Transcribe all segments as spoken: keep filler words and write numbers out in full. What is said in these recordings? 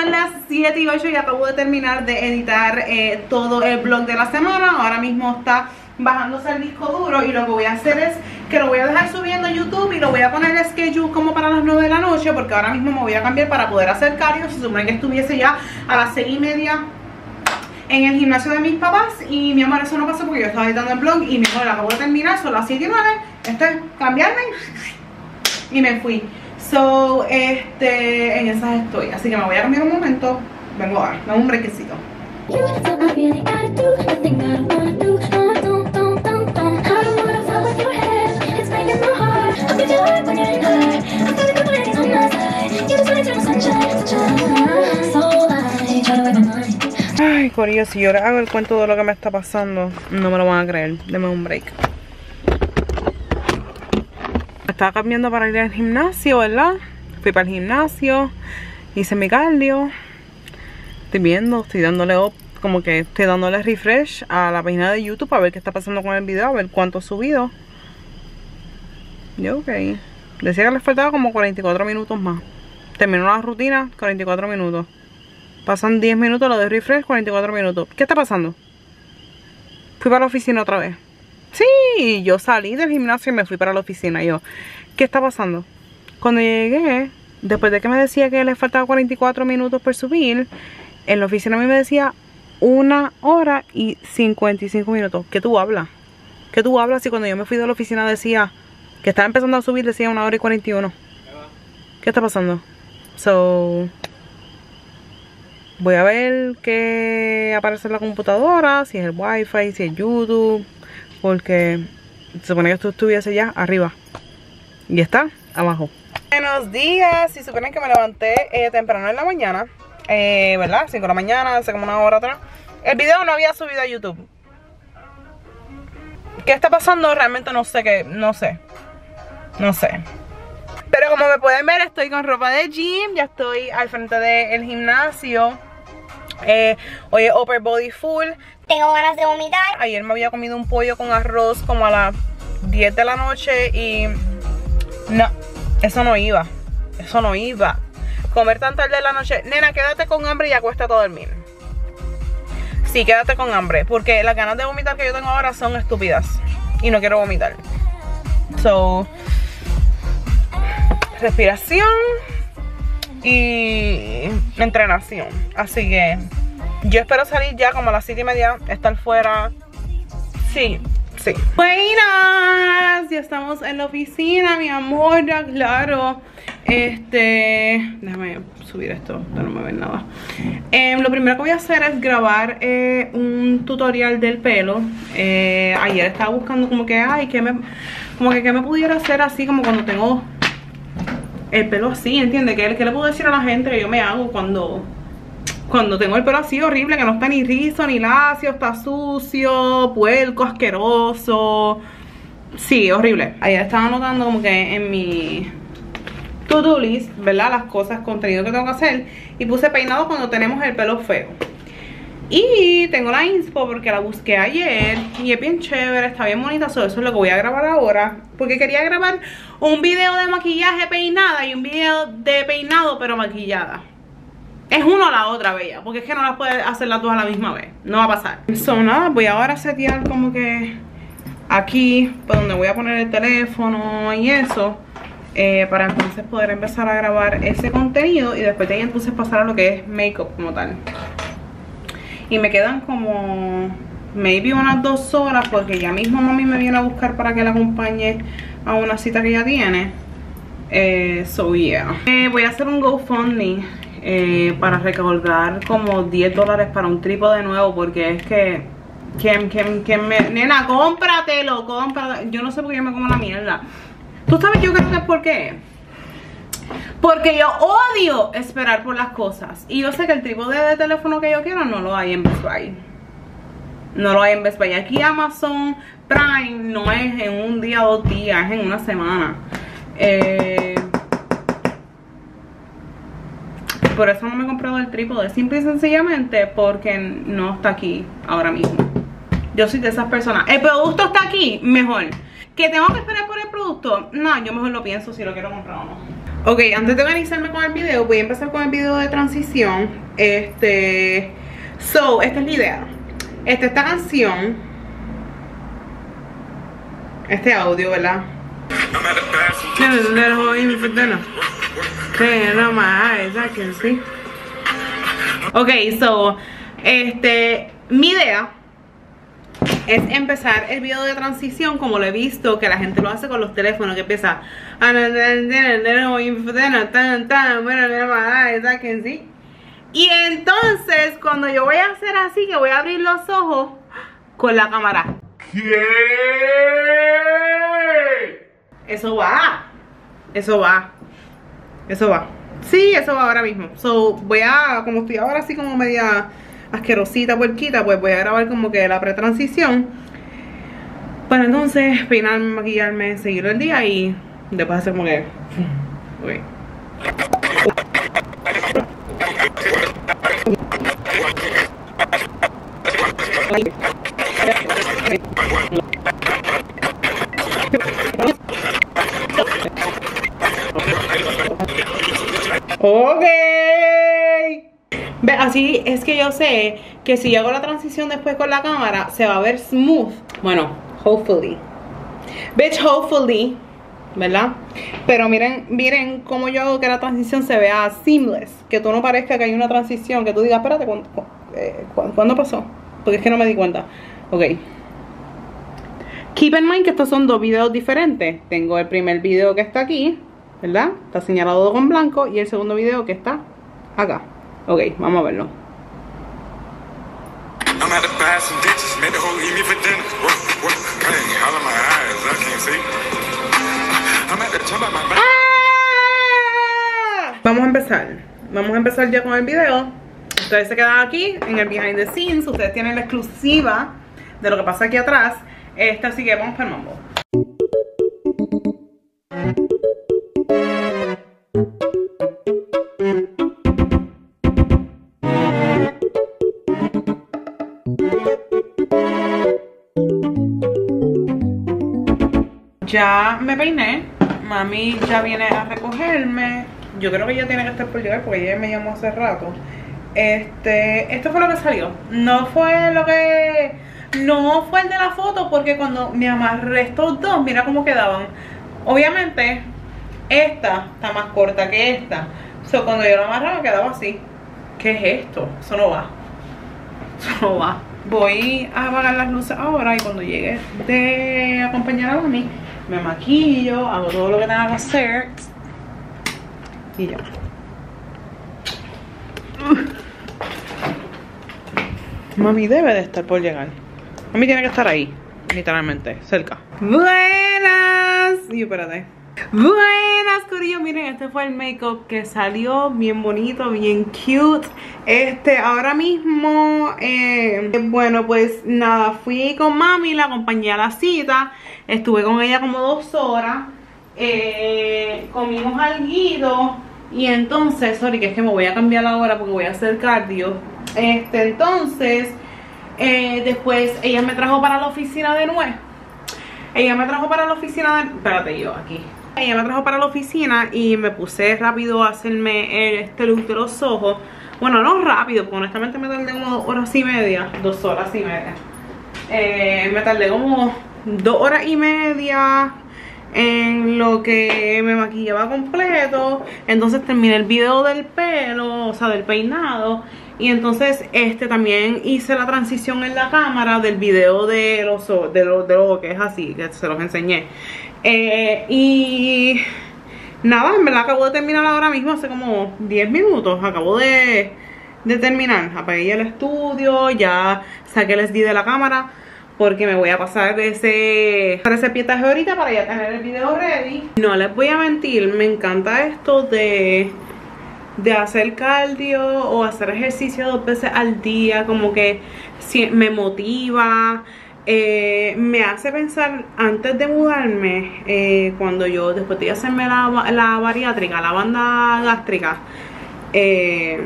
son las siete y ocho y acabo de terminar de editar eh, todo el vlog de la semana. Ahora mismo está bajándose el disco duro y lo que voy a hacer es que lo voy a dejar subiendo a YouTube y lo voy a poner el schedule como para las nueve de la noche, porque ahora mismo me voy a cambiar para poder hacer cardio. Se supone que estuviese ya a las seis y media en el gimnasio de mis papás y mi amor, eso no pasó porque yo estaba editando el vlog y mi amor, acabo de terminar, son las siete y nueve. Esto es cambiarme y me fui. So, este, en esas estoy, así que me voy a cambiar un momento. Vengo ahora, dame un brequecito. Ay, corillo, si yo les hago el cuento de lo que me está pasando, no me lo van a creer. Deme un break. Estaba cambiando para ir al gimnasio, ¿verdad? Fui para el gimnasio, hice mi cardio. Estoy viendo, estoy dándole up, como que estoy dándole refresh a la página de YouTube a ver qué está pasando con el video, a ver cuánto he subido. Yo, ok. Decía que les faltaba como cuarenta y cuatro minutos más. Terminó la rutina, cuarenta y cuatro minutos. Pasan diez minutos, lo de refresh, cuarenta y cuatro minutos. ¿Qué está pasando? Fui para la oficina otra vez. Sí, yo salí del gimnasio y me fui para la oficina. Yo, ¿qué está pasando? Cuando llegué, después de que me decía que le faltaba cuarenta y cuatro minutos por subir, en la oficina a mí me decía una hora y cincuenta y cinco minutos. ¿Qué tú hablas? ¿Qué tú hablas si cuando yo me fui de la oficina decía que estaba empezando a subir, decía una hora y cuarenta y uno? ¿Qué está pasando? So, voy a ver qué aparece en la computadora, si es el wifi, si es YouTube, porque se supone que esto estuviese ya arriba y está abajo. Buenos días, si suponen que me levanté eh, temprano en la mañana, eh, ¿verdad? cinco de la mañana, hace como una hora atrás. El video no había subido a YouTube. ¿Qué está pasando? Realmente no sé qué, no sé, no sé. Pero como me pueden ver, estoy con ropa de gym, ya estoy al frente del gimnasio. Eh, hoy es upper body full. Tengo ganas de vomitar. Ayer me había comido un pollo con arroz como a las diez de la noche y no, eso no iba. Eso no iba. Comer tan tarde de la noche. Nena, quédate con hambre y acuéstate a dormir. Sí, quédate con hambre, porque las ganas de vomitar que yo tengo ahora son estúpidas y no quiero vomitar. So, respiración y entrenación. Así que yo espero salir ya como a las siete y media, estar fuera. Sí, sí. Buenas, ya estamos en la oficina, mi amor, ya claro. Este, déjame subir esto, no me ven nada. eh, Lo primero que voy a hacer es grabar eh, un tutorial del pelo. eh, Ayer estaba buscando como que, ay, que me, como que, que me pudiera hacer así como cuando tengo el pelo así, ¿entiendes? ¿Qué, ¿Qué le puedo decir a la gente que yo me hago cuando Cuando tengo el pelo así horrible, que no está ni rizo ni lacio, está sucio, puerco, asqueroso? Sí, horrible. Ayer estaba anotando como que en mi to-do list, ¿verdad? Las cosas, contenido que tengo que hacer. Y puse peinado cuando tenemos el pelo feo. Y tengo la inspo porque la busqué ayer y es bien chévere, está bien bonita. So, eso es lo que voy a grabar ahora, porque quería grabar un video de maquillaje peinada y un video de peinado pero maquillada. Es uno o la otra, bella, porque es que no las puedes hacer las dos a la misma vez. No va a pasar. So, nada, voy ahora a setear como que aquí, por donde voy a poner el teléfono y eso, eh, para entonces poder empezar a grabar ese contenido y después de ahí entonces pasar a lo que es make-up como tal. Y me quedan como maybe unas dos horas, porque ya mismo mami me viene a buscar para que la acompañe a una cita que ella tiene. eh, So yeah, eh, voy a hacer un GoFundMe eh, para recaudar como diez dólares para un trípode nuevo, porque es que que, que, que me, nena, cómpratelo, cómpratelo. Yo no sé por qué yo me como la mierda. Tú sabes, yo creo que es porque Porque yo odio esperar por las cosas. Y yo sé que el trípode de teléfono que yo quiero no lo hay en Best Buy. No lo hay en Best Buy. Aquí Amazon Prime no es en un día o dos días, es en una semana. Eh, por eso no me he comprado el trípode. Simple y sencillamente porque no está aquí ahora mismo. Yo soy de esas personas. El producto está aquí, mejor. ¿Que tengo que esperar por el producto? No, yo mejor lo pienso si lo quiero comprar o no. Ok, antes de organizarme con el video, voy a empezar con el video de transición. Este... So, esta es la idea. Esta, esta canción, este audio, ¿verdad? Ok, so, este, mi idea es empezar el video de transición como lo he visto que la gente lo hace con los teléfonos, que empieza y entonces cuando yo voy a hacer así, que voy a abrir los ojos con la cámara. ¿Qué? Eso va. Eso va. Eso va. Sí, eso va ahora mismo. So, voy a, como estoy ahora así como media asquerosita, puerquita, pues voy a grabar como que la pretransición. Para entonces peinarme, maquillarme, seguir el día y después hacer como que... Okay. Ok. Ve, así es que yo sé que si yo hago la transición después con la cámara se va a ver smooth. Bueno, hopefully. Bitch, hopefully, ¿verdad? Pero miren, miren cómo yo hago que la transición se vea seamless. Que tú no parezca que hay una transición, que tú digas, espérate, ¿cuándo, eh, ¿cuándo pasó? Porque es que no me di cuenta. Ok. Keep in mind que estos son dos videos diferentes. Tengo el primer video que está aquí, ¿verdad? Está señalado con blanco. Y el segundo video que está acá. Ok, vamos a verlo. ¡Ah! Vamos a empezar. Vamos a empezar ya con el video. Ustedes se quedan aquí en el behind the scenes. Ustedes tienen la exclusiva de lo que pasa aquí atrás. Esta, así que vamos para el mambo. Ya me peiné. Mami ya viene a recogerme. Yo creo que ella tiene que estar por llegar porque ella me llamó hace rato. Este, esto fue lo que salió. No fue lo que... No fue el de la foto porque cuando me amarré estos dos, mira cómo quedaban. Obviamente, esta está más corta que esta. O sea, cuando yo la amarraba quedaba así. ¿Qué es esto? Eso no va. Eso no va. Voy a apagar las luces ahora y cuando llegue de acompañar a mami, me maquillo, hago todo lo que tenga que hacer. Y ya. Mami debe de estar por llegar. Mami tiene que estar ahí, literalmente, cerca. Buenas. Y espérate. Buenas, corillo. Miren, este fue el make-up que salió bien bonito, bien cute. Este, ahora mismo, eh, bueno, pues nada, fui con mami, la acompañé a la cita. Estuve con ella como dos horas. Eh, comimos alguito. Y entonces, sorry, que es que me voy a cambiar ahora porque voy a hacer cardio. Este, entonces, eh, después ella me trajo para la oficina de nuevo. Ella me trajo para la oficina de... Espérate, yo aquí. Ella me trajo para la oficina y me puse rápido a hacerme este look de los ojos. Bueno, no rápido, porque honestamente me tardé como dos horas y media. Dos horas y media. Eh, me tardé como dos horas y media en lo que me maquillaba completo. Entonces terminé el video del pelo, o sea, del peinado. Y entonces este también hice la transición en la cámara del video de los de los de lo que es así, que se los enseñé. Eh, y nada, en verdad acabo de terminar ahora mismo, hace como diez minutos. Acabo de, de terminar. Apagué el estudio, ya saqué el S D de la cámara porque me voy a pasar ese, ese pietaje ahorita para ya tener el video ready. No les voy a mentir, me encanta esto de... de hacer cardio o hacer ejercicio dos veces al día, como que me motiva, eh, me hace pensar antes de mudarme, eh, cuando yo después de hacerme la, la bariátrica, la banda gástrica, eh,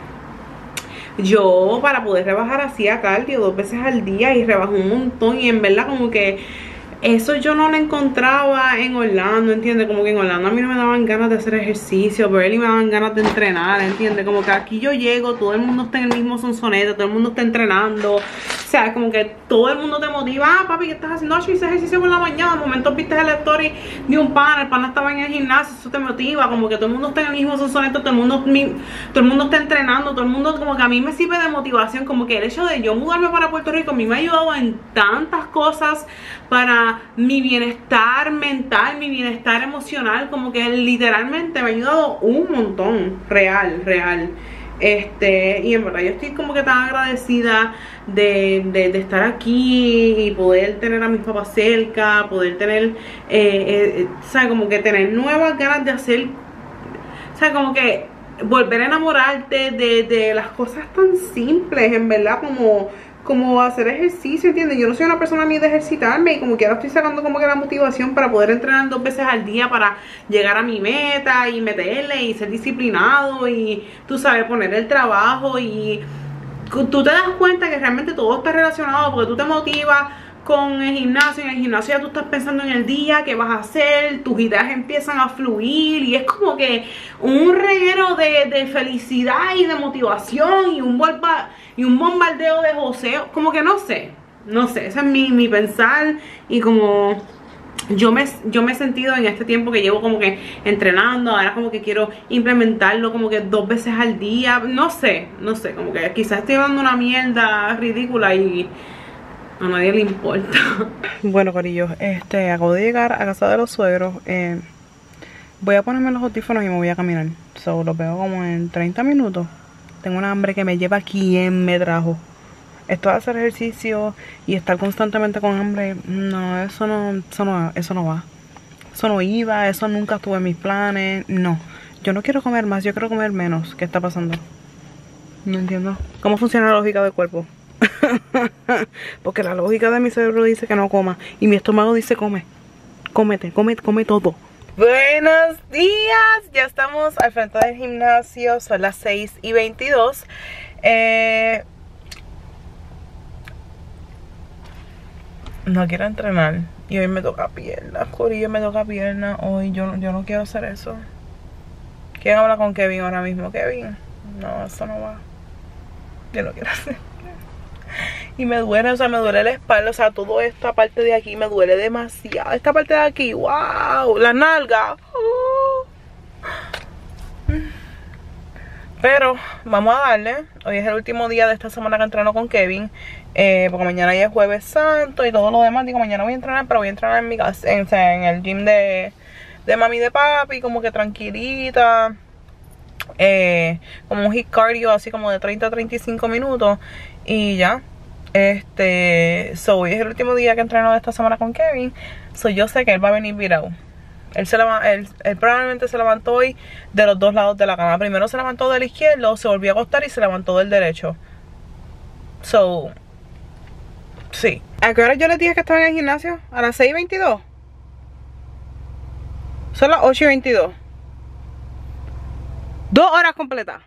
yo para poder rebajar hacía cardio dos veces al día y rebajé un montón y en verdad como que eso yo no lo encontraba en Orlando, ¿entiendes? Como que en Orlando a mí no me daban ganas de hacer ejercicio, pero él me daban ganas de entrenar, ¿entiendes? Como que aquí yo llego, todo el mundo está en el mismo sonsonete, todo el mundo está entrenando. O sea, como que todo el mundo te motiva. Ah, papi, ¿qué estás haciendo? Yo hice ejercicio por la mañana. De momento viste el story de un pana, el pana estaba en el gimnasio, eso te motiva. Como que todo el mundo está en el mismo sonsonete, todo el mundo, todo el mundo está entrenando, todo el mundo, como que a mí me sirve de motivación. Como que el hecho de yo mudarme para Puerto Rico a mí me ha ayudado en tantas cosas para mi bienestar mental, mi bienestar emocional. Como que literalmente me ha ayudado un montón, real, real. Este, y en verdad yo estoy como que tan agradecida de, de, de estar aquí y poder tener a mis papás cerca, poder tener, eh, eh, o sea, como que tener nuevas ganas de hacer, o sea, como que volver a enamorarte de, de las cosas tan simples, en verdad, como... como hacer ejercicio, ¿entiendes? Yo no soy una persona ni de ejercitarme y como que ahora estoy sacando como que la motivación para poder entrenar dos veces al día para llegar a mi meta y meterle y ser disciplinado y, tú sabes, poner el trabajo y tú te das cuenta que realmente todo está relacionado porque tú te motivas con el gimnasio, en el gimnasio ya tú estás pensando en el día, qué vas a hacer, tus ideas empiezan a fluir y es como que un reguero de, de felicidad y de motivación y un, bomba, y un bombardeo de joseo, como que no sé, no sé, ese es mi, mi pensar y como yo me, yo me he sentido en este tiempo que llevo como que entrenando, ahora como que quiero implementarlo como que dos veces al día, no sé, no sé, como que quizás estoy dando una mierda ridícula y... a nadie le importa. Bueno, corillos, este, acabo de llegar a casa de los suegros. eh, Voy a ponerme los audífonos y me voy a caminar. So, los veo como en treinta minutos. Tengo una hambre que me lleva. ¿Quién me trajo? Esto de hacer ejercicio y estar constantemente con hambre, no, eso no, eso no, eso no va. Eso no iba, eso nunca estuvo en mis planes. No, yo no quiero comer más, yo quiero comer menos. ¿Qué está pasando? No entiendo. ¿Cómo funciona la lógica del cuerpo? Porque la lógica de mi cerebro dice que no coma y mi estómago dice come, cómete, come, come todo. Buenos días, ya estamos al frente del gimnasio, son las seis y veintidós. eh, No quiero entrenar y hoy me toca pierna, corillo, me toca pierna hoy. Yo, yo no quiero hacer eso. ¿Quién habla con Kevin ahora mismo? Kevin, no, eso no va. Yo no quiero hacer. Y me duele, o sea, me duele la espalda, o sea, toda esta parte de aquí me duele demasiado. Esta parte de aquí, wow, la nalga. Uh. Pero vamos a darle. Hoy es el último día de esta semana que entreno con Kevin, eh, porque mañana ya es Jueves Santo y todo lo demás. Digo, mañana voy a entrenar, pero voy a entrenar en mi casa, en, o sea, en el gym de, de mami y de papi, como que tranquilita. Eh, como un hit cardio así como de treinta a treinta y cinco minutos y ya. Este, so hoy es el último día que entreno de esta semana con Kevin. So yo sé que él va a venir virado. Él, se leva, él, él probablemente se levantó hoy de los dos lados de la cama. Primero se levantó del izquierdo, se volvió a acostar y se levantó del derecho. So, sí. ¿A qué hora yo les dije que estaba en el gimnasio? ¿A las seis y veintidós? Son las ocho y veintidós. Dos horas completas.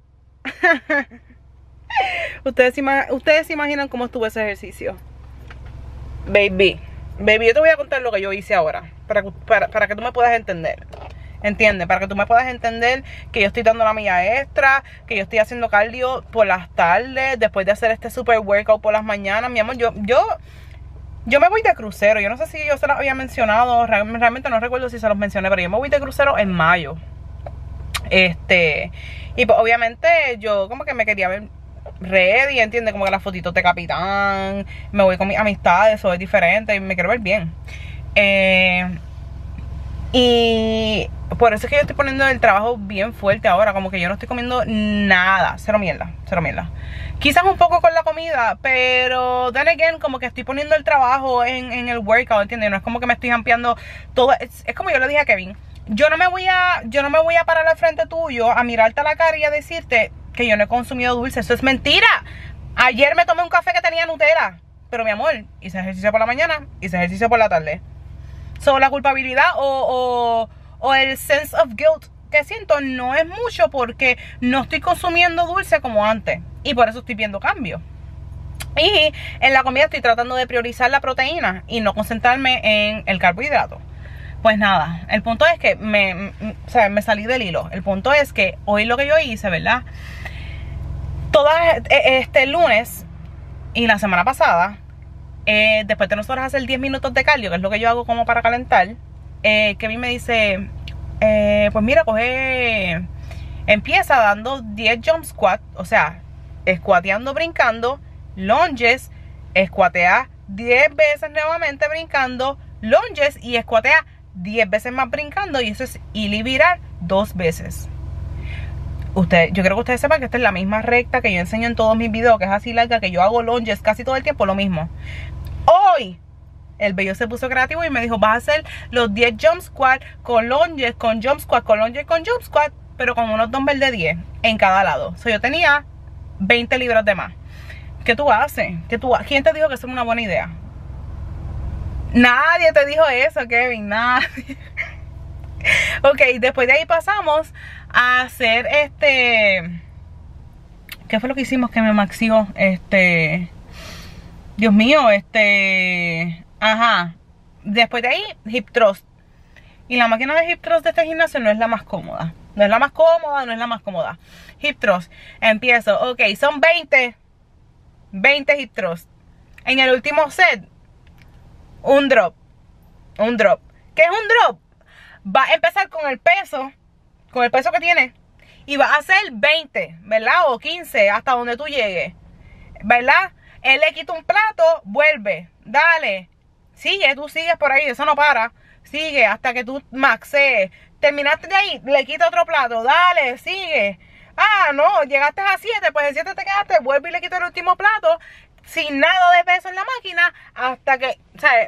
Ustedes, ustedes se imaginan cómo estuvo ese ejercicio. Baby, baby, yo te voy a contar lo que yo hice ahora para, para, para que tú me puedas entender. ¿Entiendes? Para que tú me puedas entender que yo estoy dando la milla extra, que yo estoy haciendo cardio por las tardes, después de hacer este super workout por las mañanas. Mi amor, yo, yo, yo me voy de crucero. Yo no sé si yo se los había mencionado, realmente no recuerdo si se los mencioné, pero yo me voy de crucero en mayo. Este, y pues obviamente yo como que me quería ver ready, ¿entiendes? Como que las fotitos de capitán, me voy con mis amistades, eso es diferente y me quiero ver bien. Eh, y por eso es que yo estoy poniendo el trabajo bien fuerte ahora, como que yo no estoy comiendo nada, cero mierda, cero mierda. Quizás un poco con la comida, pero then again, como que estoy poniendo el trabajo en, en el workout, ¿entiendes? No es como que me estoy ampliando todo, es, es como yo le dije a Kevin. Yo no me voy a, yo no me voy a parar al frente tuyo a mirarte a la cara y a decirte que yo no he consumido dulce. Eso es mentira. Ayer me tomé un café que tenía Nutella, pero mi amor, hice ejercicio por la mañana, hice ejercicio por la tarde. So, la culpabilidad o, o, o el sense of guilt que siento no es mucho porque no estoy consumiendo dulce como antes. Y por eso estoy viendo cambio. Y en la comida estoy tratando de priorizar la proteína y no concentrarme en el carbohidrato. Pues nada, el punto es que me, o sea, me salí del hilo. El punto es que hoy lo que yo hice, ¿verdad? Toda este lunes y la semana pasada, eh, después de nosotros hacer diez minutos de cardio, que es lo que yo hago como para calentar, eh, Kevin me dice, eh, pues mira, coge, empieza dando diez jump squats, o sea, squateando, brincando, lunges, squatea diez veces nuevamente brincando, lunges y squatea diez veces más brincando, y eso es ir y virar dos veces. Usted, yo creo que ustedes sepan que esta es la misma recta que yo enseño en todos mis videos, que es así larga, que yo hago lunges casi todo el tiempo, lo mismo. Hoy el bello se puso creativo y me dijo, vas a hacer los diez jump squat con lunges, con jump squat, con lunges, con jump squat, pero con unos dumbbells de diez en cada lado. O sea, yo tenía veinte libras de más. ¿Qué tú haces? ¿Qué tú ha- ¿Quién te dijo que eso es una buena idea? Nadie te dijo eso, Kevin, nadie. Ok, después de ahí pasamos a hacer este... ¿Qué fue lo que hicimos que me maxió? Este... Dios mío, este... Ajá. Después de ahí, hip thrust. Y la máquina de hip thrust de este gimnasio no es la más cómoda. No es la más cómoda, no es la más cómoda. Hip thrust. Empiezo. Ok, son veinte. veinte hip thrust. En el último set, un drop. Un drop. ¿Qué es un drop? Va a empezar con el peso, con el peso que tiene, y va a hacer veinte, ¿verdad? O quince, hasta donde tú llegues, ¿verdad? Él le quita un plato, vuelve, dale, sigue, tú sigues por ahí, eso no para, sigue hasta que tú maxees. Terminaste de ahí, le quita otro plato, dale, sigue. Ah, no, llegaste a siete, pues en siete te quedaste, vuelve y le quita el último plato, sin nada de peso en la máquina, hasta que, o sea,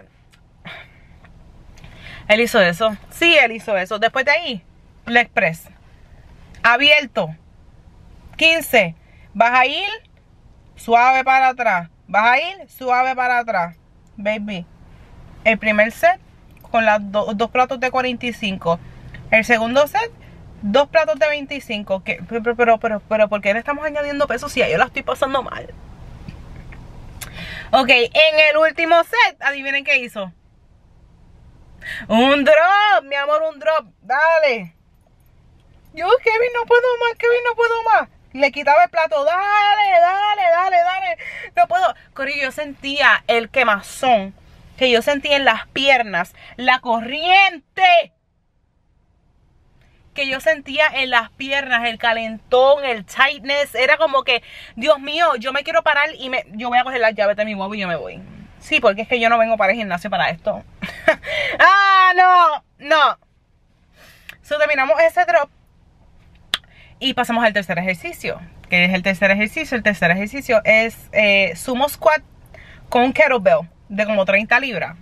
él hizo eso. Sí, él hizo eso. Después de ahí, leg press. Abierto. quince. Vas a ir suave para atrás. Vas a ir suave para atrás. Baby. El primer set con las do dos platos de cuarenta y cinco. El segundo set, dos platos de veinticinco. ¿Qué? Pero, pero, pero, pero, pero, ¿por qué le estamos añadiendo peso si ya yo la estoy pasando mal? Ok, en el último set, adivinen qué hizo. Un drop, mi amor, un drop. Dale. Yo, Kevin, no puedo más, Kevin, no puedo más. Le quitaba el plato. Dale, dale, dale, dale. No puedo. Corillo, yo sentía el quemazón que yo sentía en las piernas. La corriente que yo sentía en las piernas. El calentón, el tightness. Era como que, Dios mío, yo me quiero parar y me, yo voy a coger las llaves de mi guagua y yo me voy. Sí, porque es que yo no vengo para el gimnasio para esto. ¡Ah, no! No. So, terminamos ese drop. Y pasamos al tercer ejercicio. ¿Qué es el tercer ejercicio? El tercer ejercicio es eh, sumo squat con un kettlebell de como treinta libras.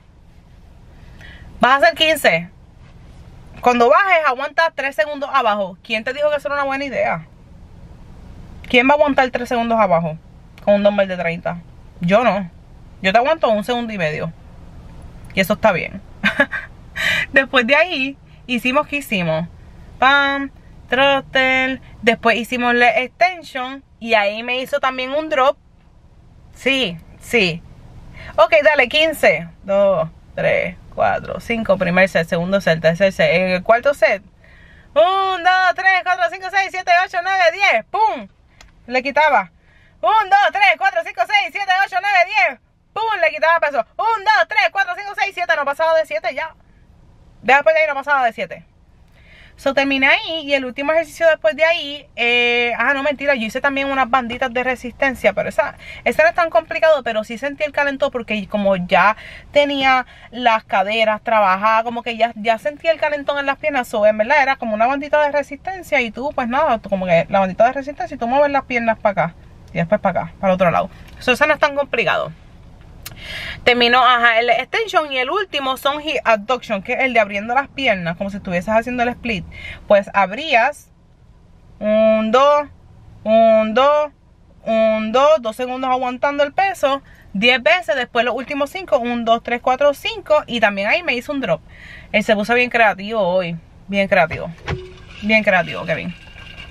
Vas a hacer quince. Cuando bajes, aguanta tres segundos abajo. ¿Quién te dijo que eso era una buena idea? ¿Quién va a aguantar tres segundos abajo con un dumbbell de treinta? Yo no. Yo te aguanto un segundo y medio. Y eso está bien. Después de ahí, hicimos que hicimos. Pam, throttle. Después hicimos la extension. Y ahí me hizo también un drop. Sí, sí. Ok, dale, quince. dos, tres, cuatro, cinco. Primer set, segundo set, tercer set. En el cuarto set. uno, dos, tres, cuatro, cinco, seis, siete, ocho, nueve, diez. ¡Pum! Le quitaba. uno, dos, tres, cuatro, cinco, seis, siete, ocho, nueve, diez. ¡Pum! Le quitaba peso. uno, dos, tres, cuatro, cinco, seis, siete. No pasaba de siete ya. Después de ahí no pasaba de siete. So terminé ahí. Y el último ejercicio después de ahí. Eh, ah, no, mentira. Yo hice también unas banditas de resistencia. Pero esa, esa no es tan complicado. Pero sí sentí el calentón. Porque como ya tenía las caderas trabajadas. Como que ya, ya sentí el calentón en las piernas. So, en verdad era como una bandita de resistencia. Y tú, pues nada. Tú, como que la bandita de resistencia. Y tú mueves las piernas para acá. Y después para acá. Para el otro lado. So, eso no es tan complicado. Terminó, ajá, el extension. Y el último son hip abduction, que es el de abriendo las piernas, como si estuvieses haciendo el split. Pues abrías un, dos, un, dos, un, dos, dos segundos aguantando el peso diez veces, después los últimos cinco, uno, dos, tres, cuatro, cinco. Y también ahí me hizo un drop. Él se puso bien creativo hoy. Bien creativo. Bien creativo, Kevin.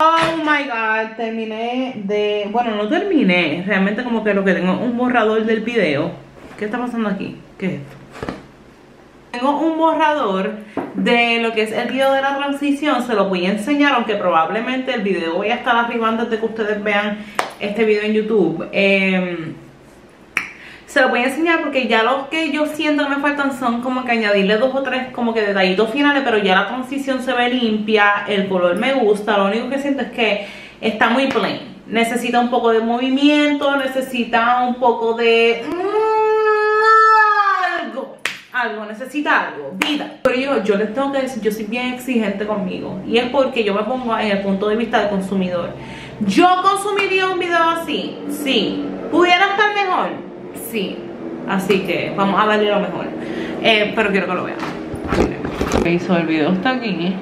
Oh my god, terminé de... Bueno, no terminé. Realmente como que lo que tengo es un borrador del video. ¿Qué está pasando aquí? ¿Qué es esto? Tengo un borrador de lo que es el video de la transición. Se lo voy a enseñar, aunque probablemente el video voy a estar arriba antes de que ustedes vean este video en YouTube. Eh, se lo voy a enseñar porque ya lo que yo siento que me faltan son como que añadirle dos o tres como que detallitos finales, pero ya la transición se ve limpia, el color me gusta. Lo único que siento es que está muy plain. Necesita un poco de movimiento, necesita un poco de... algo, algo, necesita algo, vida. Pero yo, yo les tengo que decir, yo soy bien exigente conmigo. Y es porque yo me pongo en el punto de vista del consumidor. ¿Yo consumiría un video así? Sí. ¿Pudiera estar mejor? Sí, así que vamos a darle lo mejor. eh, Pero quiero que lo vean. Ok, so el video está aquí.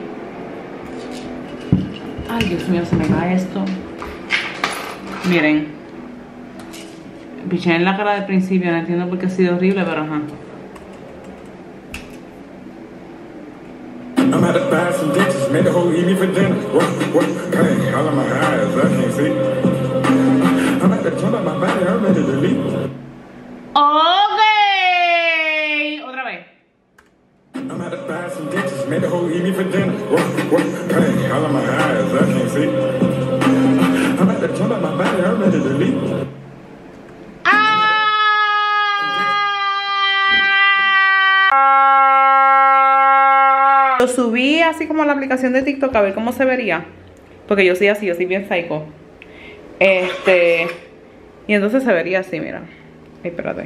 Ay, Dios mío, se me cae esto. Miren, piché en la cara del principio. No entiendo por qué ha sido horrible, pero ajá. I'm at a bath and ditches, made the whole evening for dinner. What, what, hey, all of my eyes, I can't see. I'm at the top of my body, I'm ready to leave. Ok, otra vez. I'm at a bath and ditches, made the whole evening for dinner. What, what, hey, all of my eyes, I can't see. I'm at the top of my body, I'm ready to leave. Lo subí así como a la aplicación de TikTok a ver cómo se vería. Porque yo soy así, yo soy bien psycho. Este... Y entonces se vería así, mira. Ay, espérate.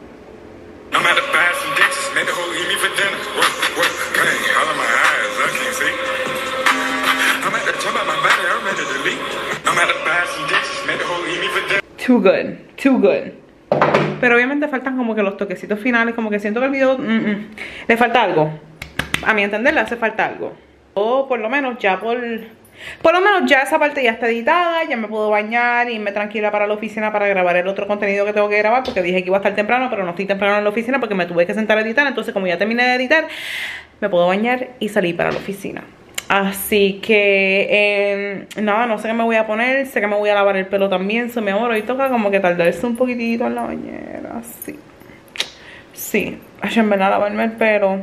Too good, too good. Pero obviamente faltan como que los toquecitos finales. Como que siento que el video mm, mm, le falta algo. A mi entender le hace falta algo. O por lo menos ya por... Por lo menos ya esa parte ya está editada. Ya me puedo bañar y irme tranquila para la oficina para grabar el otro contenido que tengo que grabar. Porque dije que iba a estar temprano, pero no estoy temprano en la oficina porque me tuve que sentar a editar. Entonces como ya terminé de editar, me puedo bañar y salir para la oficina. Así que eh, nada, no sé qué me voy a poner. Sé que me voy a lavar el pelo también. Se me amor, hoy toca como que tardarse un poquitito en la bañera. Sí, sí, ay, en verdad lavarme el pelo.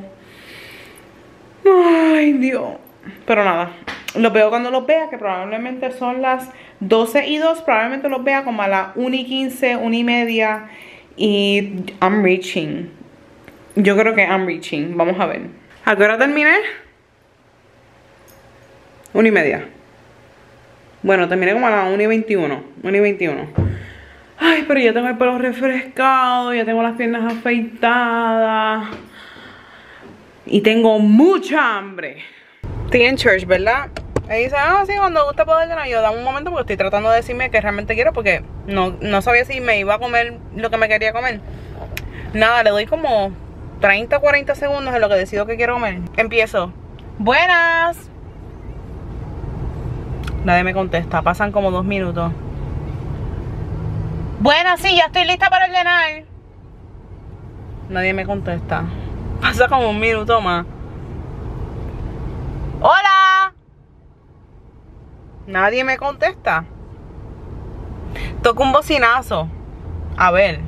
Ay, Dios. Pero nada, los veo cuando los vea, que probablemente son las doce y dos. Probablemente los vea como a las una y quince, una y media. Y I'm reaching. Yo creo que I'm reaching. Vamos a ver. ¿A qué hora terminé? Una y media. Bueno, terminé como a las una y veintiuno. Una y veintiuno. Ay, pero ya tengo el pelo refrescado. Ya tengo las piernas afeitadas. Y tengo mucha hambre. Estoy en church, ¿verdad? Y dice, ah, sí, cuando gusta poder llenar. Yo, dame un momento porque estoy tratando de decirme que realmente quiero. Porque no, no sabía si me iba a comer lo que me quería comer. Nada, le doy como treinta, cuarenta segundos en lo que decido que quiero comer. Empiezo. Buenas. Nadie me contesta, pasan como dos minutos. Buenas, sí, ya estoy lista para ordenar. Nadie me contesta. Pasa como un minuto más. ¡Hola! Nadie me contesta. Toco un bocinazo. A ver.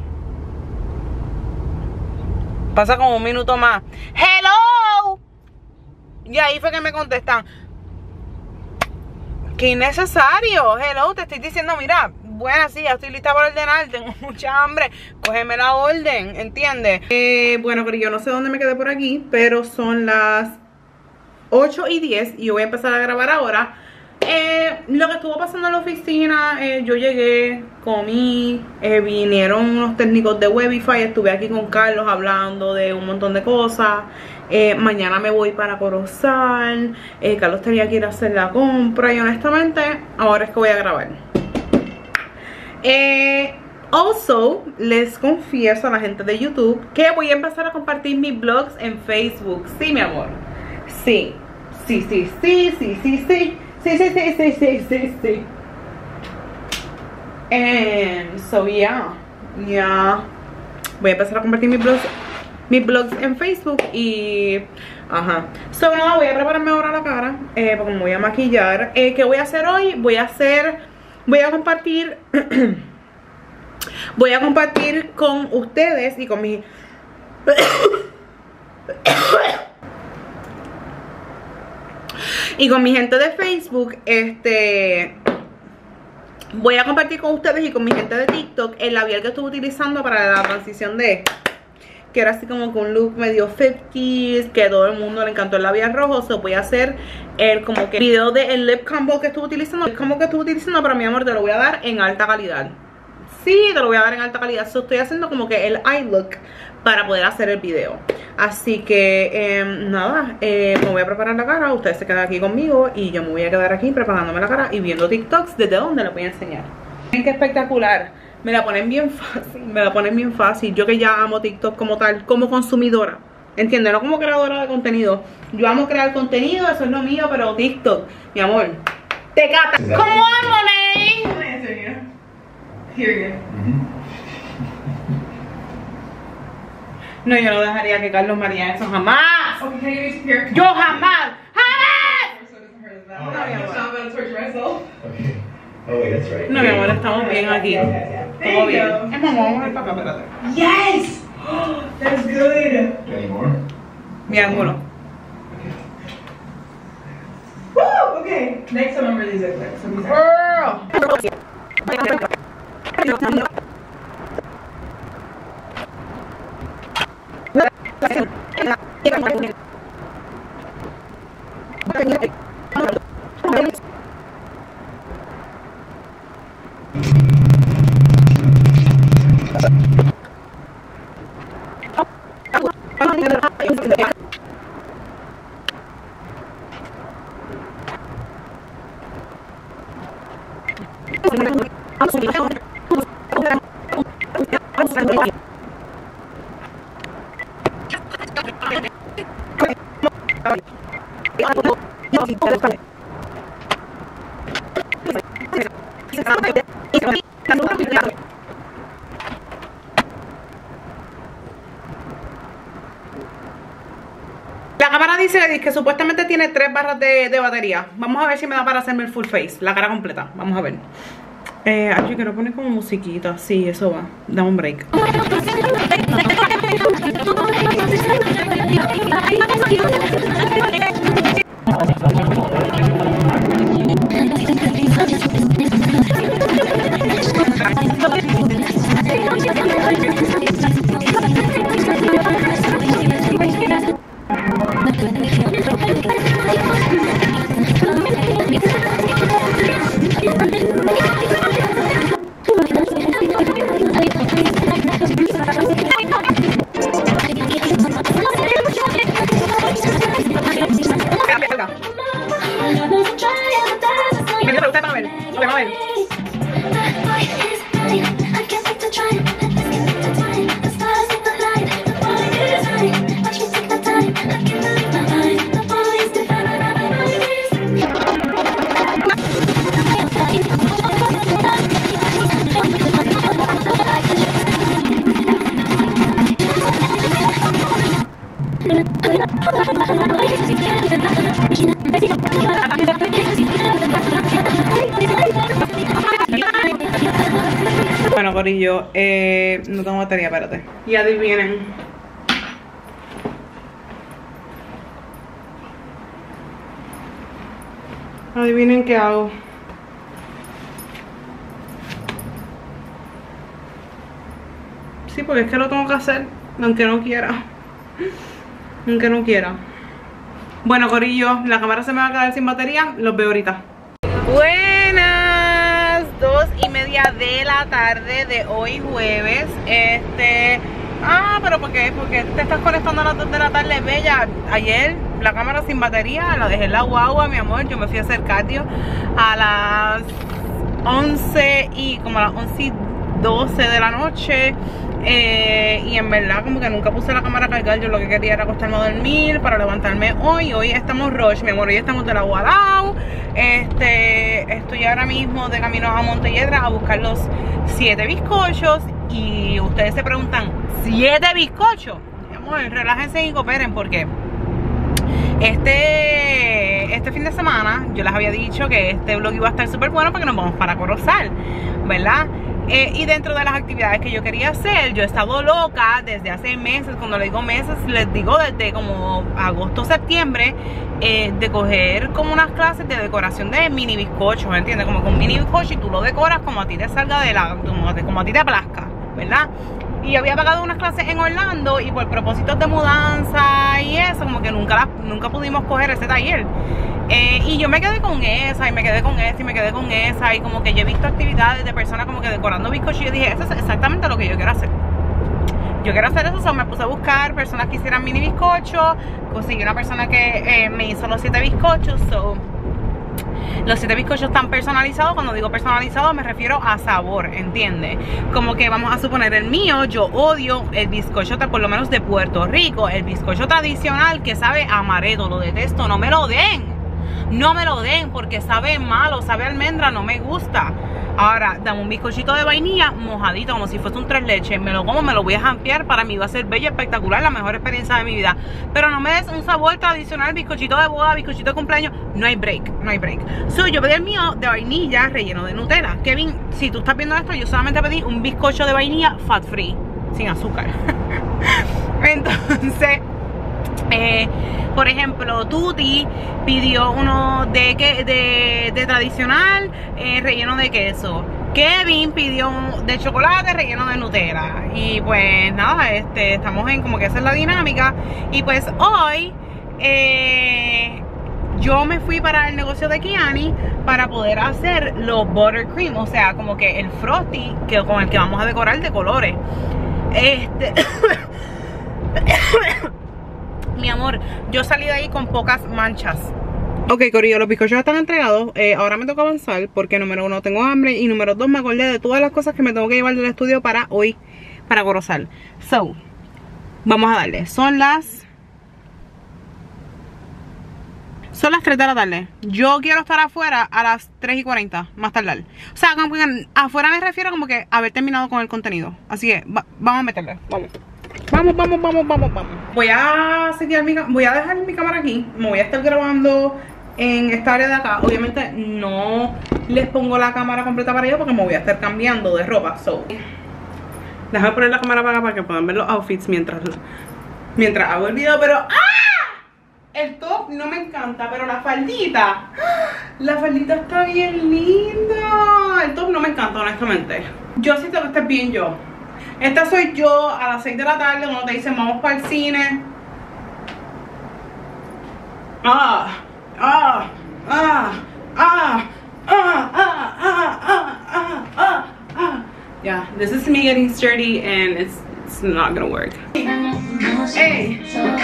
Pasa como un minuto más. ¡Hello! Y ahí fue que me contestan. ¡Qué innecesario! Hello, te estoy diciendo, mira, bueno, sí, ya estoy lista para ordenar, tengo mucha hambre, cógeme la orden, ¿entiendes? Eh, bueno, pero yo no sé dónde me quedé por aquí, pero son las ocho y diez y yo voy a empezar a grabar ahora. Eh, lo que estuvo pasando en la oficina, eh, yo llegué, comí, eh, vinieron unos técnicos de Webify, estuve aquí con Carlos hablando de un montón de cosas. Eh, mañana me voy para Corozal. eh, Carlos tenía que ir a hacer la compra y honestamente ahora es que voy a grabar. eh, Also, les confieso a la gente de YouTube que voy a empezar a compartir mis vlogs en Facebook. Sí, mi amor. Sí, sí, sí, sí, sí, sí, sí. Sí, sí, sí, sí, sí, sí, sí. And so yeah, yeah. Voy a empezar a compartir mis vlogs mis blogs en Facebook y... Ajá. So, nada, voy a prepararme ahora la cara, eh, porque me voy a maquillar. eh, ¿Qué voy a hacer hoy? Voy a hacer... Voy a compartir... voy a compartir con ustedes y con mi... y con mi gente de Facebook, este... voy a compartir con ustedes y con mi gente de TikTok el labial que estuve utilizando para la transición de... que era así como con un look medio cincuentas, que a todo el mundo le encantó el labial rojo. So voy a hacer el como que video del lip combo que estuve utilizando. El combo que estuve utilizando, pero mi amor, te lo voy a dar en alta calidad. Sí, te lo voy a dar en alta calidad. So estoy haciendo como que el eye look para poder hacer el video. Así que, eh, nada, eh, me voy a preparar la cara. Ustedes se quedan aquí conmigo y yo me voy a quedar aquí preparándome la cara y viendo TikToks desde donde les voy a enseñar. Miren qué espectacular. Me la ponen bien fácil, me la ponen bien fácil. Yo que ya amo TikTok como tal, como consumidora, ¿entiendes? No como creadora de contenido. Yo amo crear contenido, eso es lo mío, pero TikTok, mi amor, te cata. ¿Cómo amo, Ney? No, yo no dejaría que Carlos María eso jamás. Yo jamás, jamás. Oh, wait, that's right. No, mi amor, estamos bien aquí. Todo bien. Es mamá, vamos a ver para acá, espérate. Yes! That's good. Any more? Mi ángulo. Woo! Okay, next time I'm really good. So these are- La cámara dice que supuestamente tiene tres barras de, de batería. Vamos a ver si me da para hacerme el full face, la cara completa. Vamos a ver. Eh, ay, yo quiero poner como musiquita. Sí, eso va. Dame un break. Bueno, corillo, eh, no tengo batería, espérate. Y adivinen. Adivinen qué hago. Sí, porque es que lo tengo que hacer, aunque no quiera. Aunque no quiera. Bueno, corillo, la cámara se me va a quedar sin batería. Los veo ahorita. Buenas, dos y media de la tarde de hoy jueves. Este... Ah, pero ¿por qué? Porque te estás conectando a las dos de la tarde, bella. Ayer la cámara sin batería, la dejé en la guagua, mi amor. Yo me fui a hacer cardio a las once y como a las once y doce de la noche. Eh, y en verdad como que nunca puse la cámara a cargar. Yo lo que quería era acostarme a dormir para levantarme hoy. Hoy estamos rush, mi amor, hoy estamos de la Guadao. Este, estoy ahora mismo de camino a Montelledra a buscar los siete bizcochos. Y ustedes se preguntan, ¿siete bizcochos? Mi amor, relájense y cooperen porque este, este fin de semana yo les había dicho que este vlog iba a estar súper bueno porque nos vamos para Corozal, ¿verdad? Eh, y dentro de las actividades que yo quería hacer, yo he estado loca desde hace meses. Cuando le digo meses, les digo desde como agosto, septiembre, eh, de coger como unas clases de decoración de mini bizcochos, ¿me entiendes? Como con mini bizcocho y tú lo decoras como a ti te salga de la, como, como a ti te plazca, ¿verdad? Y yo había pagado unas clases en Orlando y por propósitos de mudanza y eso, como que nunca, la, nunca pudimos coger ese taller. Eh, y yo me quedé con esa, y me quedé con esta, y me quedé con esa. Y como que yo he visto actividades de personas como que decorando bizcochos. Y yo dije, eso es exactamente lo que yo quiero hacer. Yo quiero hacer eso, o sea, me puse a buscar personas que hicieran mini bizcochos. Conseguí una persona que eh, me hizo los siete bizcochos. So, los siete bizcochos están personalizados. Cuando digo personalizado me refiero a sabor, ¿entiendes? Como que vamos a suponer el mío, yo odio el bizcocho por lo menos de Puerto Rico. El bizcocho tradicional que sabe a amaretto, lo detesto, no me lo den. No me lo den porque sabe malo, sabe a almendra, no me gusta. Ahora, dame un bizcochito de vainilla mojadito, como si fuese un tres leches. Me lo como, me lo voy a jampear. Para mí va a ser bello, espectacular, la mejor experiencia de mi vida. Pero no me des un sabor tradicional, bizcochito de boda, bizcochito de cumpleaños. No hay break, no hay break. So, yo pedí el mío de vainilla relleno de Nutella. Kevin, si tú estás viendo esto, yo solamente pedí un bizcocho de vainilla fat free, sin azúcar. Entonces... Eh, por ejemplo, Tuti pidió uno de, que, de, de tradicional eh, relleno de queso. Kevin pidió un de chocolate relleno de Nutella. Y pues nada, este, estamos en como que esa es la dinámica. Y pues hoy eh, yo me fui para el negocio de Kiani para poder hacer los buttercream, o sea, como que el frosty que, con el que vamos a decorar de colores. Este... Mi amor, yo salí de ahí con pocas manchas. Ok, corillo, los bizcochos están entregados. eh, Ahora me toca avanzar porque número uno tengo hambre y número dos me acordé de todas las cosas que me tengo que llevar del estudio para hoy, para Corozal. So, vamos a darle. Son las Son las tres de la tarde. Yo quiero estar afuera a las tres y cuarenta, más tardar. O sea, como que afuera me refiero como que haber terminado con el contenido. Así que va, vamos a meterle, vamos. Vamos, vamos, vamos, vamos, vamos. Voy a setear mi, voy a dejar mi cámara aquí. Me voy a estar grabando en esta área de acá. Obviamente no les pongo la cámara completa para allá porque me voy a estar cambiando de ropa. So, déjame poner la cámara para acá para que puedan ver los outfits mientras, mientras hago el video. Pero ¡ah! El top no me encanta, pero la faldita, la faldita está bien linda. El top no me encanta, honestamente. Yo siento que este es bien yo. Esta soy yo a las seis de la tarde cuando te dicen vamos para el cine. Ah, ah, ah, ah, ah, ah, ah, ah, ah, ah, ah. Yeah, this is me getting sturdy and it's, it's not gonna work. Hey,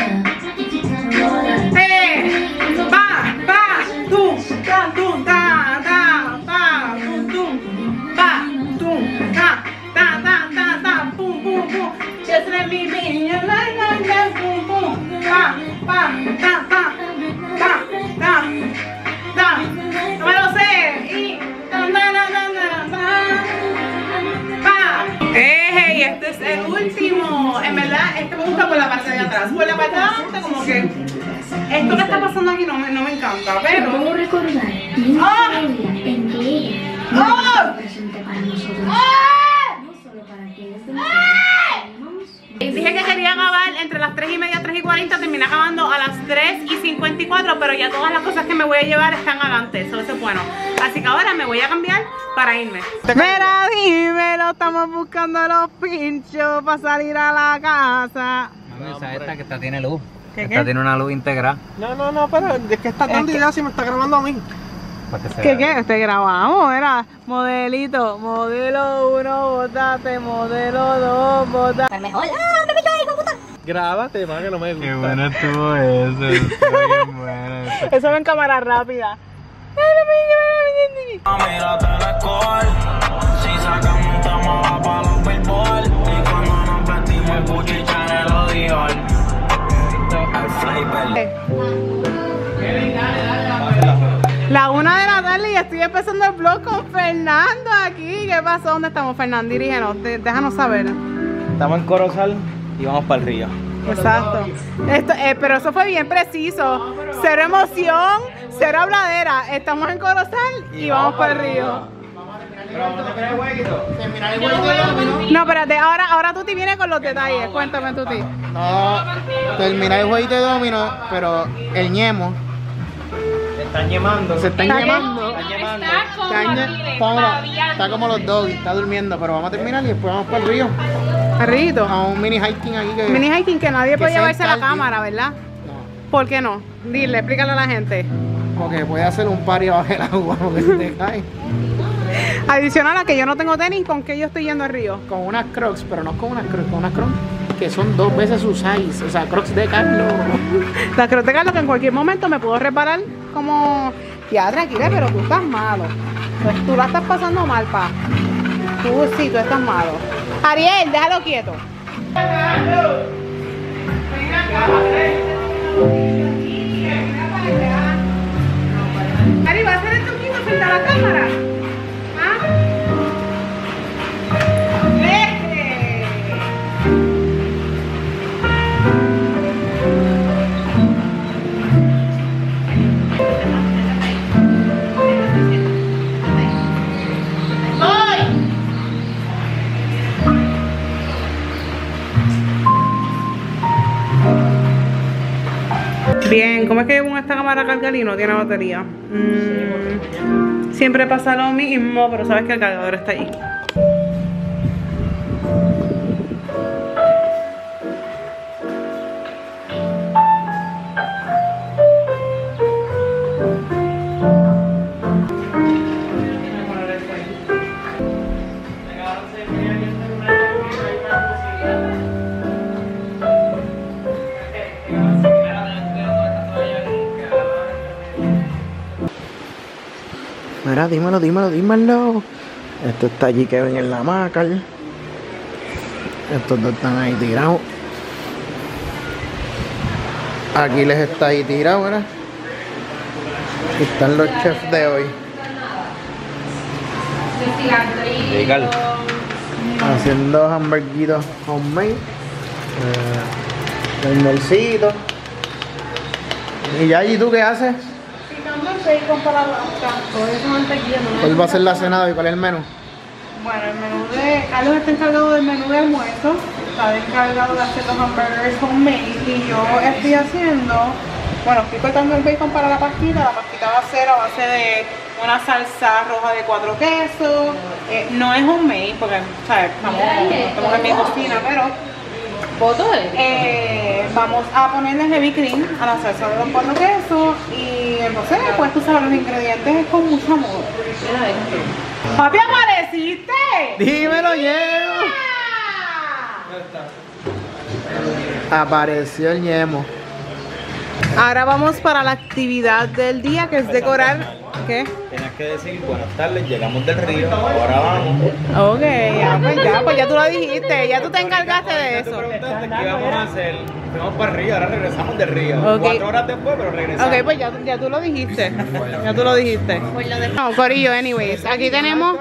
hey, pa, pa, tum, ta, tum, ta, ta, ta, tum, tum, pa, tum, ta. Ta, ta, ta, ta, pum, pum, pum. Just let me be in your life, like that, pum, pum. Pa, pa, ta, ta, ta, ta, ta. No me lo sé. Y ta, ta, ta, ta, ta, pa. Hey, este es el último. En verdad, este me gusta por la parte de atrás. Por la parte de adelante, como que esto que está pasando aquí no me, no me encanta, pero... ¿Cómo recordar? ¡Oh! En que ella ¡Oh! presente para nosotros. ¡Oh! Dije que quería acabar entre las tres y media, tres y cuarenta. Terminé acabando a las tres y cincuenta y cuatro. Pero ya todas las cosas que me voy a llevar están adelante. Eso, eso es bueno. Así que ahora me voy a cambiar para irme. Mira, dímelo, estamos buscando los pinchos para salir a la casa. No, esa esta que esta tiene luz. ¿Qué, esta qué? tiene una luz integrada. No, no, no, pero es que está dando idea si me está grabando a mí. ¿Qué qué? Te grabamos, era modelito, modelo uno, botate, modelo dos, botate. El mejor. ¡Ah, me meto ahí, hijo puta! Grábate, más que no me gusta. Qué bueno estuvo eso, estuvo bien bueno. Eso va en cámara rápida. Mírate la col, si sacamos toma para los billboard. Y cuando nos vestimos el Gucci, Chanel o Dior. Al flavor. La una de la tarde y estoy empezando el vlog con Fernando aquí. ¿Qué pasó? ¿Dónde estamos, Fernando? Dirígenos, de- déjanos saber. Estamos en Corozal y vamos para el río. Exacto. Esto, eh, pero eso fue bien preciso. Cero emoción, cero habladera. Estamos en Corozal y vamos para el río. No, espérate, ahora, ahora Tuti viene con los detalles. Cuéntame, Tuti. No, terminar el jueguito de dominó, pero el ñemo Se están ñemando. se está ¿Está qué? ñemando. Está como Está, ñe- Aquiles, como- babiando. está como los doggies, está durmiendo, pero vamos a terminar y después vamos para el río. Arriito. A un mini hiking aquí que. Mini hiking que nadie puede sea llevarse la tarde. cámara, ¿verdad? No, ¿Por qué no? Dile, explícale a la gente. porque puede hacer un party abajo del agua porque se te cae. Adicional a que yo no tengo tenis, ¿con qué yo estoy yendo al río? Con unas crocs, pero no con unas crocs, con unas crocs que son dos veces su size, o sea, crocs de Carlos. La creo que en cualquier momento me puedo reparar como... Ya, tranquila, pero tú estás malo. Pues tú la estás pasando mal, pa. Tú sí, tú estás malo. Ariel, déjalo quieto. Ari, ¿vas a hacer esto quieto frente a la cámara? ¿Ah? ¡Eje! Bien, ¿cómo es que con esta cámara carga y no tiene batería? Mm, siempre pasa lo mismo, pero sabes que el cargador está ahí. Mira, dímelo, dímelo, dímelo. Esto está allí Kevin en la hamaca. Estos dos están ahí tirados. Aquí les está ahí tirado, ¿verdad? Aquí están los chefs de hoy. Legal. Haciendo hamburguitos homemade. Eh, el morcito. Y ya, ¿y tú qué haces? Picando el bacon para la todo eso mantequilla, ¿no? ¿Cuál va a ser la cena de hoy? ¿Cuál es el menú? Bueno, el menú de... Carlos está encargado del menú de almuerzo, está encargado de hacer los hamburgers homemade y yo estoy haciendo... Bueno, estoy cortando el bacon para la pastita, la pastita va a ser a base de una salsa roja de cuatro quesos, eh, no es homemade porque, ¿sabes? Estamos, estamos en mi cocina, pero... Eh, vamos a ponerle heavy cream a la salsa de los cuatro quesos y entonces pues tú sabes los ingredientes con mucho amor. ¡Papi, apareciste! ¡Dímelo, Ñemo! Apareció el Ñemo. Ahora vamos para la actividad del día que es decorar. ¿Qué? Tienes que decir buenas tardes, llegamos del río, ahora vamos. Ok, ya pues ya, pues ya tú lo dijiste, ya tú te encargaste de Tú eso. preguntaste qué íbamos a hacer. Fuimos para el río, ahora regresamos del río. Ok. Cuatro horas después, pero regresamos. Ok, pues ya, ya tú lo dijiste. Ya tú lo dijiste. No, Corillo, anyways. Aquí tenemos.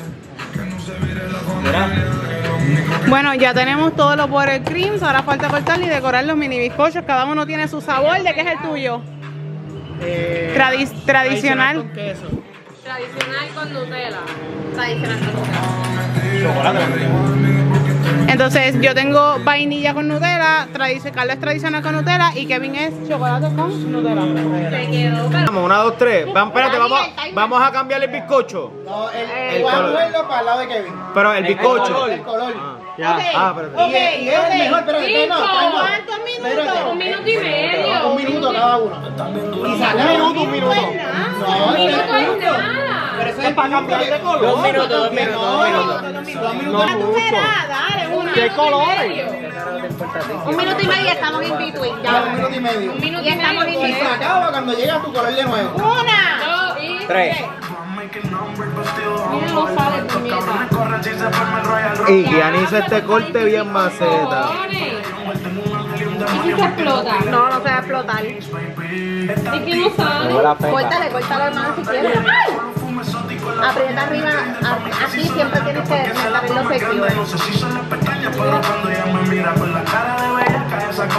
Bueno, ya tenemos todo lo por el cream. Ahora falta cortar y decorar los mini bizcochos. Cada uno tiene su sabor. ¿De qué es el tuyo? Eh, Tradi- tradicional. con queso. Tradicional con Nutella. Tradicional con Nutella. Chocolate. Entonces yo tengo vainilla con Nutella, tradici- Carlos es tradicional con Nutella y Kevin es chocolate con Nutella. Te quedó, pero Vamos, una, dos, tres. Vamos, espérate, vamos, vamos a cambiar el bizcocho. No, el, El el color. abuelo para el lado de Kevin. Pero el bizcocho. El color. Ya. Ok, Ah, espérate. ok, Y, y es el mejor, pero Cinco. no, no, no. ¿Cuántos minutos? un minuto y medio. Un minuto cada uno. Y saca Un minuto, un minuto. No, Un ese minuto es es nada. Pero eso es para cambiar de color. Dos minutos, dos minutos, dos minutos. Dos minutos. Una tuberada, dale, una. ¿Qué colores? Un minuto y medio y estamos in between. Ya, un minuto y medio. Un minuto y estamos in Y se between. acaba cuando llega tu color de nuevo. Una. Dos y Tres. Mira los sales, puñeta. Y que anise este corte bien maceta. ¿Y si se explota? No, no se va a explotar. ¿Y que no sale? Córtale, córtale hermano si quieres. Aprieta arriba, a- aquí siempre tienes que mantenerlo secure.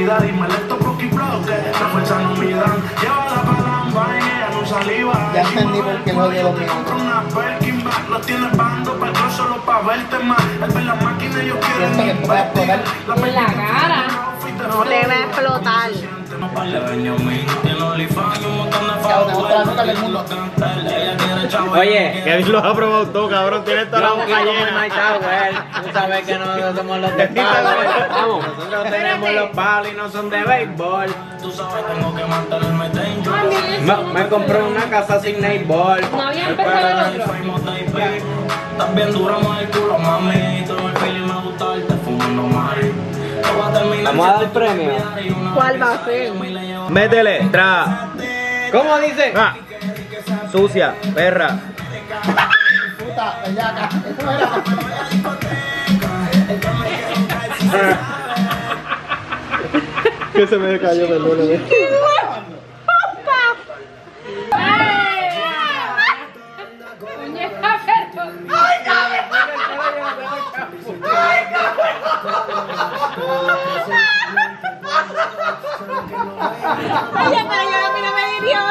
vida. Dime estos Rocky Bro que la fuerza no me dan. Lleva la palamba y ella no saliva. Ya entendí por qué no dio los minutos. Los tienes bando para el solo para verte más. El ver la máquina ellos quieren Siento que puede explotar. En la cara. No te va a explotar. Oye, Kevin los ha probado todo, cabrón. Tiene toda la boca llena. Tú sabes que nosotros somos los de palo. Vamos, nosotros tenemos los palos y no son de béisbol. Tú sabes, tengo que mantenerme dentro. Me, me compré una casa sin béisbol. No había empezado el otro. También duramos el culo, mami. Todo el feeling me gusta verte fumando mari. Vamos a dar premio. ¿Cuál va a ser? Métele, tra. ¿Cómo dice? Ah. Sucia, perra. Puta, bellaca. Eso era. Que se me cayó, perdóname. Oye, pero yo a mí no me diría.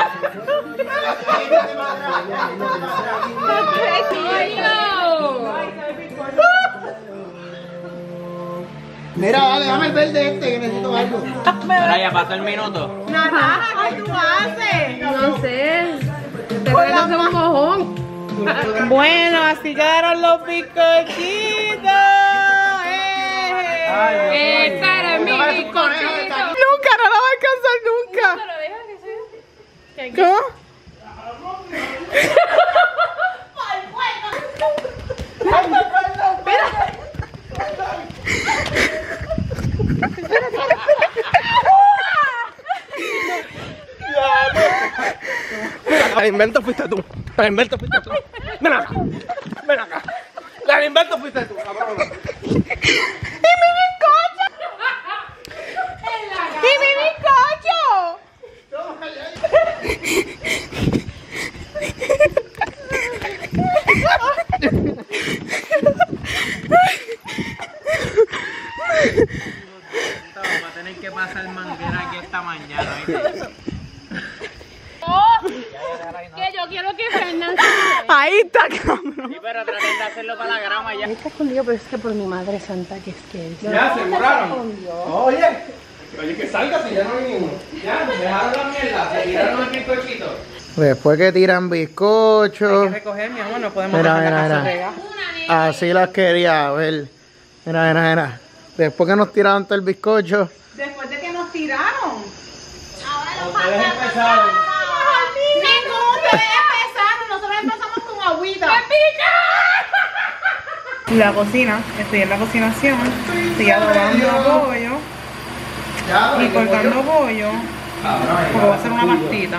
Mira, dale, dame el verde este que necesito algo. Ahora ya pasó el minuto. Naranja, ¿qué tú haces? No sé. Te voy a hacer un mojón. Bueno, así quedaron los bizcochitos. ¡Eh! Esta era mi bizcochito. Nunca, no la va a alcanzar nunca. ¿Cómo? La invento fuiste tú. La invento fuiste tú. Ven acá. Ven acá. La invento fuiste tú, cabrón. ¡Y mi bizcocho! ¡Y mi bizcocho! Vamos a tener que pasar manguera aquí esta mañana. Que yo quiero que Fernando. Ahí está, cabrón. Sí, pero traten de hacerlo para la grama ya. Está escondido, pero es que por mi madre santa que es que es. Ya, se demoraron. Oye. Oye, que salga si ya no vinimos. Ya, dejaron la mierda, se tiraron el bizcochito. Después que tiran bizcochos. Recoger, mi amor, no podemos Mira, dejar la mira, casa mira. regada. Así las quería ver. Mira, mira, mira. Después que nos tiraron todo el bizcocho. Después de que nos tiraron. Ustedes empezaron. Ninguno ustedes empezaron, nosotros empezamos con agüita. La cocina, estoy en la cocinación. Estoy adobando pollo y cortando pollo. Porque voy a hacer una pastita.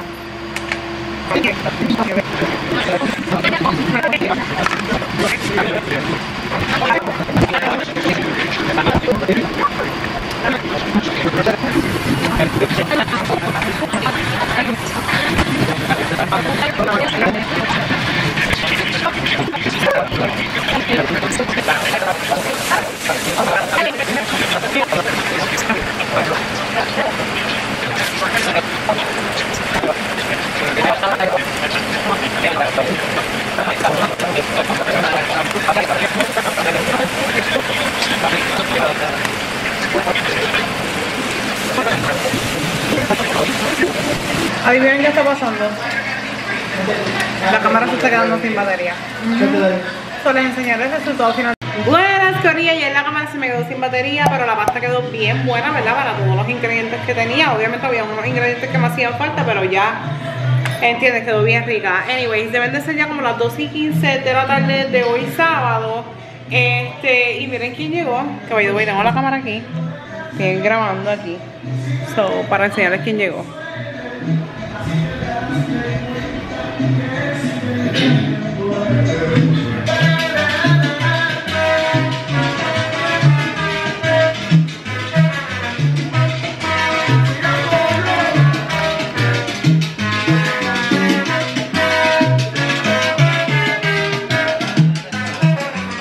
Adivinen qué está pasando. La cámara se está quedando sin batería. Solo les enseñaré el resultado final. Buenas, Corilla, y en la cámara se me quedó sin batería, pero la pasta quedó bien buena, ¿verdad? Para todos los ingredientes que tenía. Obviamente había unos ingredientes que me hacían falta, pero ya, entiendes, quedó bien rica. Anyways, deben de ser ya como las doce y quince de la tarde de hoy sábado. Este, y miren quién llegó. Que voy, voy, tengo la cámara aquí. Estoy grabando aquí. So, para enseñarles quién llegó.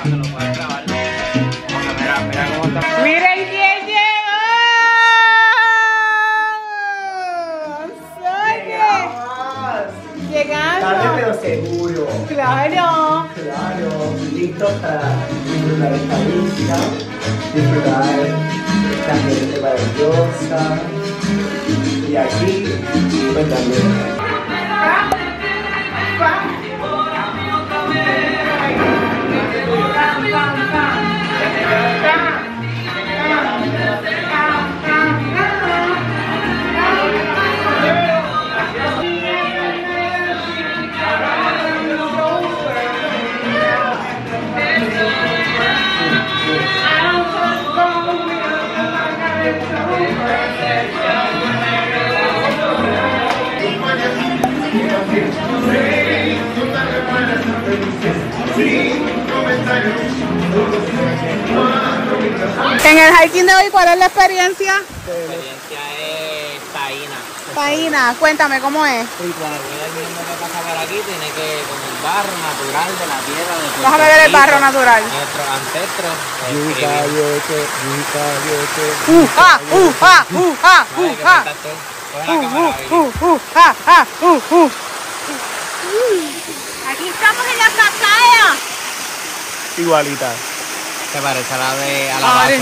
¡Miren quién llegó! listos para disfrutar esta vista, disfrutar esta gente maravillosa. Y aquí, pues también. En el hiking de hoy, ¿cuál es la experiencia? La experiencia es taína. Taína, cuéntame cómo es. Y cuando mira el mundo que pasa por aquí, tiene que con el barro natural de la tierra. De Puerto Déjame ver el Rico, barro natural. Nuestros ancestros. Yucayote, yucayote. ¡Uja, uja, uja, Vale, que uja! faltas tú. Coge la cámara, Billy. Uh, uh, ah, ah, uh, uh. Aquí estamos en la cascada. Igualita. Se parece a la de a la base.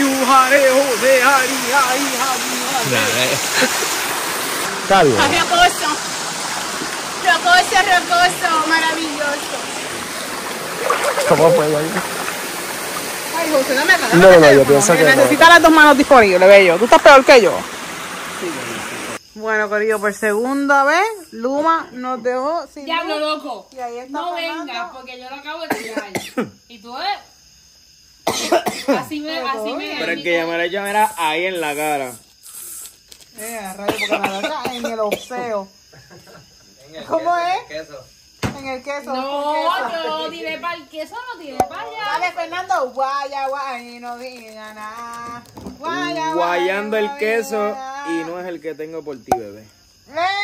Está bien. Rocoso. Rocoso, rocoso, maravilloso. ¿Cómo fue, güey? Ay, José, dame acá. No, no, yo pienso que no. Necesita las dos manos disponibles, bello. Tú estás peor que yo. Bueno, querido, por segunda vez, Luma nos dejó sin Diablo, luz. loco. Y ahí está No Fernando. vengas, porque yo lo acabo de tirar. Y tú, eh. Así me, así me. Pero es que ya me la echan era ahí en la cara. Eh, rayo, porque me lo acá en el oseo. ¿Cómo es? Queso. En el queso. No, con queso. yo tiré para el queso, no tiré para allá. Dale, Fernando. Guaya, guaya, y no diga nada. Guaya, guaya, Guayando el no queso diga nada. y no es el que tengo por ti, bebé. Eh,